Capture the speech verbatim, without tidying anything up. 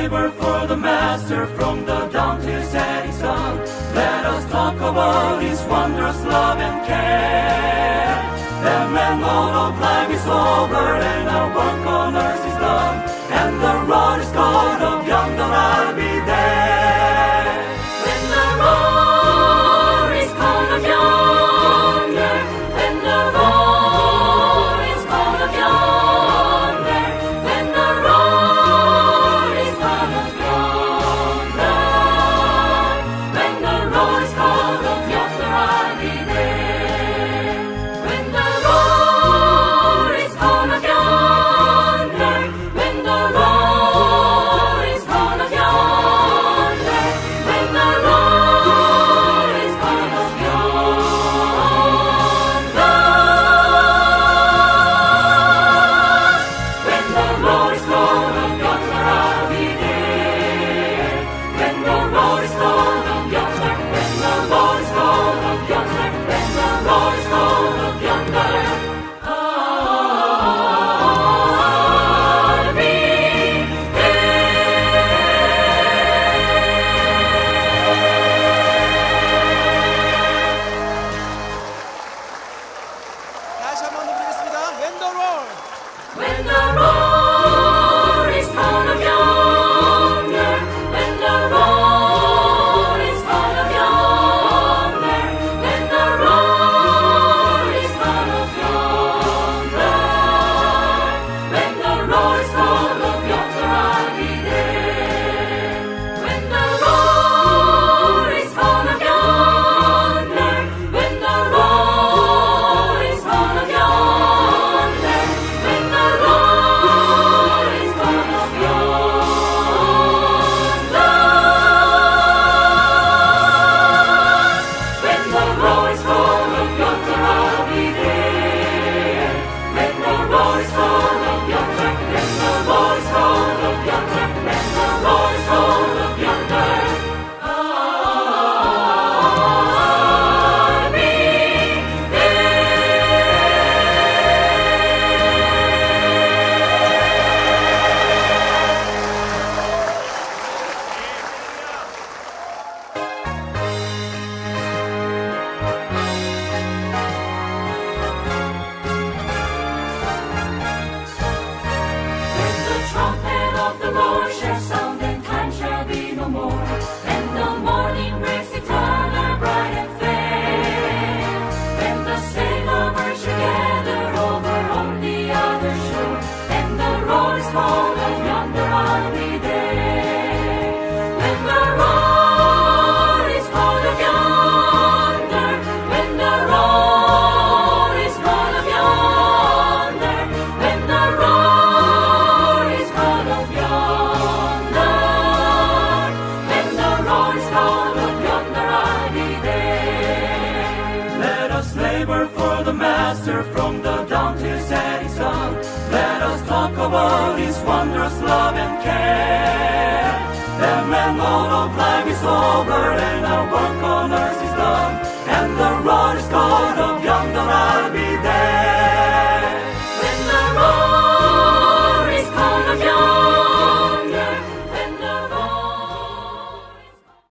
labor for the Master from the dawn till setting sun. Let us talk about His wondrous love and care. And when all of life is over and our work on earth is done, and the road is called up yonder, I'll be there. When the road is called up yonder, when the road is called up yonder, when the road is called up yonder, when the road is called up yonder, I'll be there. When the road is called up yonder, when the road is called up yonder, when the road is called up yonder, when the road is called up yonder, I'll be there. When the road is called up yonder, when the road is called up yonder, when the road is called up yonder, I'll be 다시 한 번 더 부르겠습니다. When the road. when the road is called up yonder, when the road is called up yonder, when the road is called up yonder, when the road is called up yonder, I'll be there. When the road is called up yonder, when the road is called up yonder, when the road is called up yonder, when the road is called up yonder, I'll be there. When the road is called up yonder, when the road is called up yonder, when the road is called up yonder, I'll be When the trumpet of the Lord shall sound, and time shall be no more, and the morning breaks eternal, bright and fair. When the sailor birds shall gather over on the other shore, and the road is called up yonder, I'll be there. When the road is called up yonder, when the road is called up yonder, when the road is called up yonder, when the road is called up yonder, I'll be there. Let us labor for the Master from the dawn till setting sun. Let us talk about His wondrous love and care. And when all of life is over and our work on earth